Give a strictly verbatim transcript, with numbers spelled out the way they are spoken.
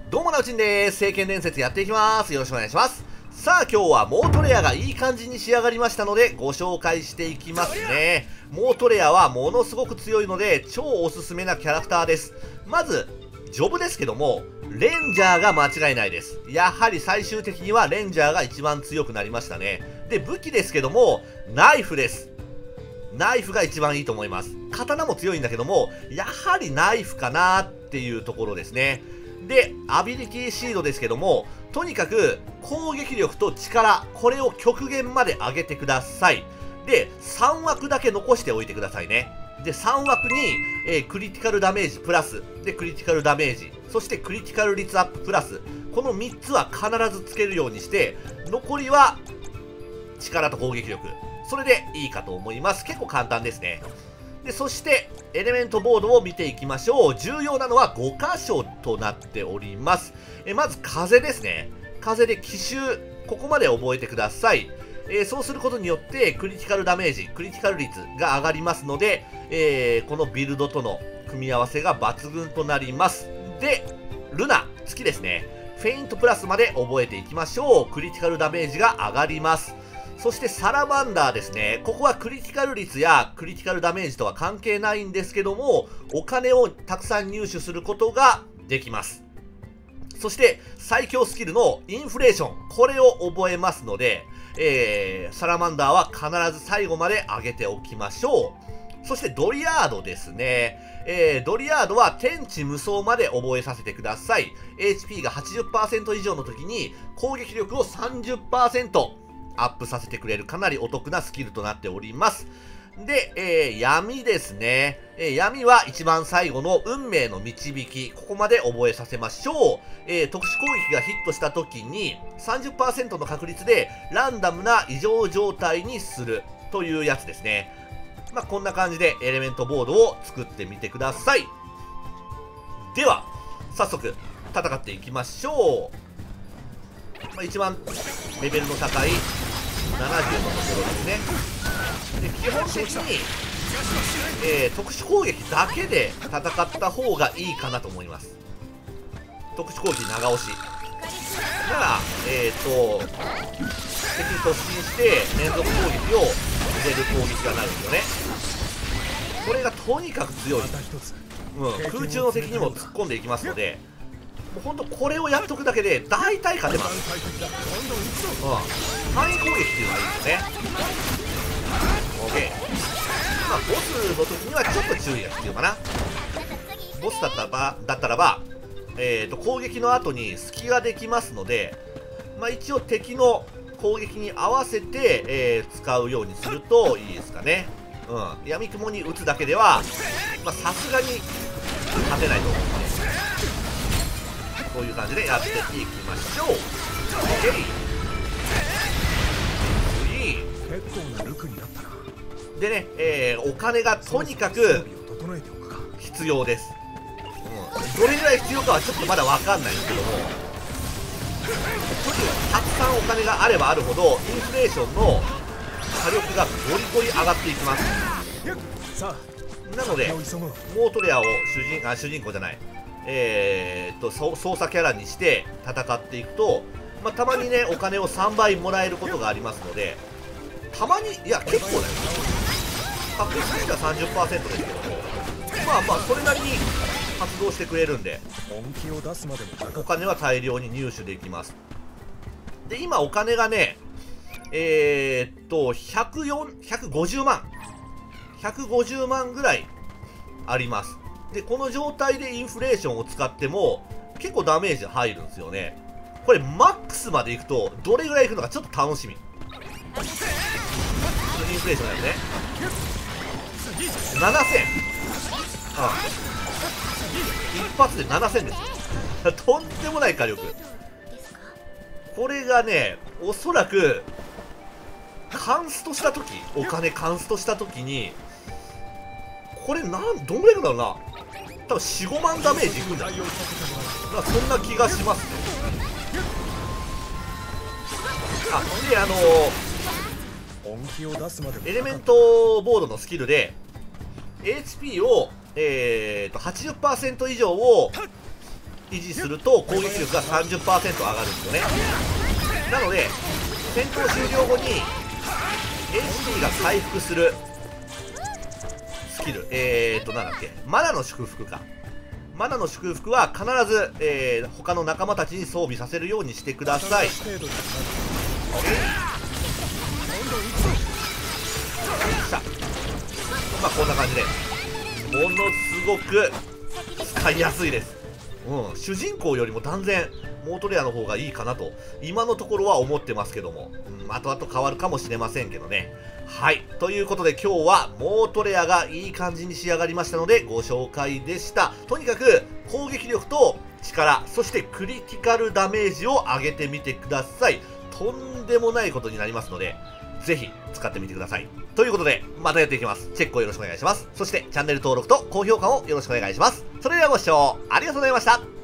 どうもなうちんです。聖剣伝説やっていきます。よろしくお願いします。さあ今日はモートレアがいい感じに仕上がりましたのでご紹介していきますね。モートレアはものすごく強いので超おすすめなキャラクターです。まずジョブですけどもレンジャーが間違いないです。やはり最終的にはレンジャーが一番強くなりましたね。で武器ですけどもナイフです。ナイフが一番いいと思います。刀も強いんだけどもやはりナイフかなっていうところですね。でアビリティシードですけどもとにかく攻撃力と力これを極限まで上げてください。でさん枠だけ残しておいてくださいね。でさん枠に、えー、クリティカルダメージプラスでクリティカルダメージそしてクリティカル率アッププラスこのみっつは必ずつけるようにして残りは力と攻撃力それでいいかと思います。結構簡単ですね。でそしてエレメントボードを見ていきましょう。重要なのはご箇所となっております。えまず風ですね。風で奇襲ここまで覚えてください。えー、そうすることによってクリティカルダメージクリティカル率が上がりますので、えー、このビルドとの組み合わせが抜群となります。でルナ好きですね。フェイントプラスまで覚えていきましょう。クリティカルダメージが上がります。そしてサラマンダーですね。ここはクリティカル率やクリティカルダメージとは関係ないんですけども、お金をたくさん入手することができます。そして最強スキルのインフレーション。これを覚えますので、えー、サラマンダーは必ず最後まで上げておきましょう。そしてドリアードですね。えー、ドリアードは天地無双まで覚えさせてください。エイチピー が はちじゅっパーセント 以上の時に攻撃力を さんじゅっパーセントアップさせてくれるかなりお得なスキルとなっております。で、えー、闇ですね、えー。闇は一番最後の運命の導き。ここまで覚えさせましょう。えー、特殊攻撃がヒットした時に さんじゅっパーセント の確率でランダムな異常状態にするというやつですね。まあ、こんな感じでエレメントボードを作ってみてください。では、早速戦っていきましょう。まあ、一番レベルの高いななじゅうのところですね。で基本的に、えー、特殊攻撃だけで戦った方がいいかなと思います。特殊攻撃長押しなら、えーと敵に突進して連続攻撃を入れる攻撃がなるんですよね。これがとにかく強い、うん、空中の敵にも突っ込んでいきますのでもうほんとこれをやっとくだけで大体勝てます。うん、範囲攻撃っていうのがいいですよね。 OK。 まあボスの時にはちょっと注意が必要かな。ボスだったらばだったらば、えーと攻撃の後に隙ができますので、まあ、一応敵の攻撃に合わせて、えー、使うようにするといいですかね。うん、闇雲に打つだけではさすがに勝てないと思うのでこういう感じでやっていきましょう。 OK。 でね、えー、お金がとにかく必要です。うん、どれぐらい必要かはちょっとまだ分かんないんですけどもとにかくたくさんお金があればあるほどインフレーションの火力がゴリゴリ上がっていきます。なのでモートレアを主人あ主人公じゃないえー、っと操作キャラにして戦っていくと、まあ、たまにねお金をさんばいもらえることがありますので、たまにいや結構だよ。確率としては さんじゅっパーセント ですけどもまあまあそれなりに発動してくれるんでお金は大量に入手できます。で今お金がねえー、っとひゃくよんひゃくごじゅうまんひゃくごじゅうまんぐらいあります。でこの状態でインフレーションを使っても結構ダメージ入るんですよね。これマックスまでいくとどれぐらいいくのかちょっと楽しみ。インフレーションだよね。ななせん、ああ一発でななせんですよとんでもない火力。これがねおそらくカンストした時お金カンストした時にこれなんどんぐらいいくんだろうな。多分 よん、ごまんダメージいくんじゃないかな。そんな気がしますね。あであのー、エレメントボードのスキルで エイチピー を、えー、と はちじゅっパーセント 以上を維持すると攻撃力が さんじゅっパーセント 上がるんですよね。なので戦闘終了後に エイチピー が回復するスキル、えーとなんだっけ、マナの祝福か。マナの祝福は必ず、えー、他の仲間たちに装備させるようにしてください。まあこんな感じでものすごく使いやすいです。うん、主人公よりも断然モートレアの方がいいかなと今のところは思ってますけども、うん、後々変わるかもしれませんけどね。はい、ということで今日はモートレアがいい感じに仕上がりましたのでご紹介でした。とにかく攻撃力と力、そしてクリティカルダメージを上げてみてください。とんでもないことになりますのでぜひ使ってみてください。ということでまたやっていきます。チェックをよろしくお願いします。そしてチャンネル登録と高評価をよろしくお願いします。それではご視聴ありがとうございました。